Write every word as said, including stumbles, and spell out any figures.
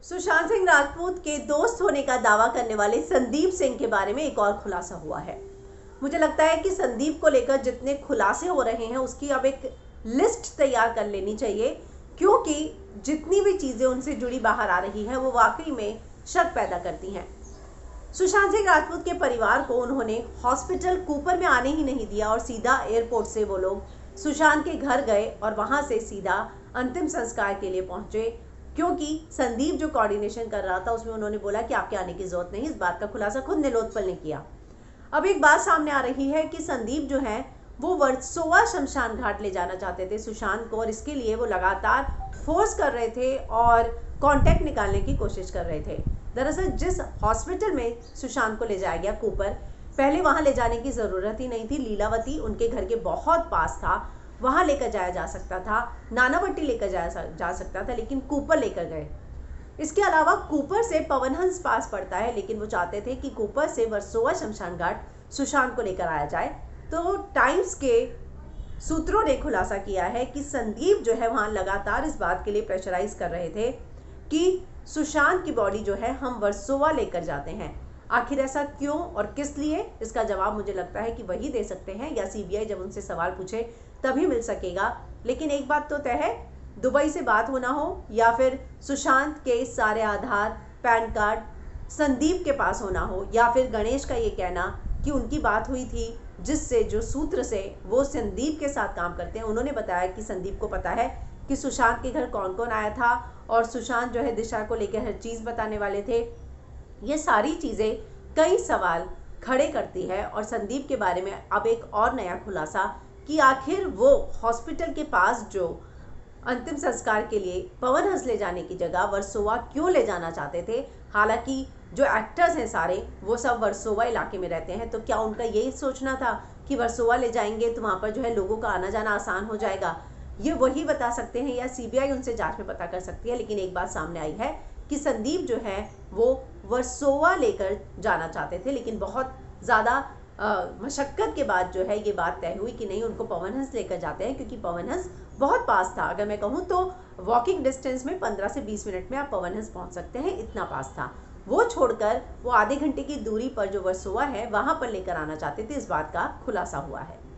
सुशांत सिंह राजपूत के दोस्त होने का दावा करने वाले संदीप सिंह के बारे में एक और खुलासा हुआ है। मुझे लगता है कि संदीप को लेकर जितने खुलासे हो रहे हैं उसकी अब एक लिस्ट तैयार कर लेनी चाहिए, क्योंकि जितनी भी चीजें उनसे जुड़ी बाहर आ रही हैं वो वाकई में शक पैदा करती हैं। सुशांत सिंह राजपूत के परिवार को उन्होंने हॉस्पिटल कूपर में आने ही नहीं दिया और सीधा एयरपोर्ट से वो लोग सुशांत के घर गए और वहां से सीधा अंतिम संस्कार के लिए पहुंचे, क्योंकि संदीप जो कोऑर्डिनेशन कर रहा था उसमें उन्होंने बोला कि आपके आने की जरूरत नहीं। इस बात का खुलासा खुद नीलोत्पल ने किया। अब एक बात सामने आ रही है कि संदीप जो है वो वर्सोवा शमशान घाट ले जाना चाहते थे सुशांत को, और इसके लिए वो लगातार फोर्स कर रहे थे और कांटेक्ट निकालने की कोशिश कर रहे थे। दरअसल जिस हॉस्पिटल में सुशांत को ले जाया गया कूपर, पहले वहां ले जाने की जरूरत ही नहीं थी। लीलावती उनके घर के बहुत पास था, वहां लेकर जाया जा सकता था, नानावटी लेकर जाया जा सकता था, लेकिन कूपर लेकर गए। इसके अलावा कूपर से पवनहंस पास पड़ता है, लेकिन वो चाहते थे कि कूपर से वर्सोवा शमशान घाट सुशांत को लेकर आया जाए। तो टाइम्स के सूत्रों ने खुलासा किया है कि संदीप जो है वहां लगातार इस बात के लिए प्रेशराइज कर रहे थे कि सुशांत की बॉडी जो है हम वर्सोवा लेकर जाते हैं। आखिर ऐसा क्यों और किस लिए, इसका जवाब मुझे लगता है कि वही दे सकते हैं, या सीबीआई जब उनसे सवाल पूछे तभी मिल सकेगा। लेकिन एक बात तो तय है, दुबई से बात होना हो या फिर सुशांत के सारे आधार पैन कार्ड संदीप के पास होना हो, या फिर गणेश का ये कहना कि उनकी बात हुई थी जिससे जो सूत्र से वो संदीप के साथ काम करते हैं, उन्होंने बताया कि संदीप को पता है कि सुशांत के घर कौन कौन आया था और सुशांत जो है दिशा को लेकर हर चीज़ बताने वाले थे। ये सारी चीज़ें कई सवाल खड़े करती है। और संदीप के बारे में अब एक और नया खुलासा कि आखिर वो हॉस्पिटल के पास जो अंतिम संस्कार के लिए पवनहंस ले जाने की जगह वर्सोवा क्यों ले जाना चाहते थे। हालांकि जो एक्टर्स हैं सारे वो सब वर्सोवा इलाके में रहते हैं, तो क्या उनका यही सोचना था कि वर्सोवा ले जाएंगे तो वहाँ पर जो है लोगों का आना जाना आसान हो जाएगा। ये वही बता सकते हैं या सीबीआई उनसे जांच में पता कर सकती है। लेकिन एक बात सामने आई है कि संदीप जो है वो वर्सोवा लेकर जाना चाहते थे, लेकिन बहुत ज़्यादा मशक्क़त के बाद जो है ये बात तय हुई कि नहीं, उनको पवनहंस लेकर जाते हैं, क्योंकि पवनहंस बहुत पास था। अगर मैं कहूँ तो वॉकिंग डिस्टेंस में पंद्रह से बीस मिनट में आप पवनहंस पहुँच सकते हैं, इतना पास था। वो छोड़कर वो आधे घंटे की दूरी पर जो वर्सोवा है वहाँ पर लेकर आना चाहते थे, इस बात का खुलासा हुआ है।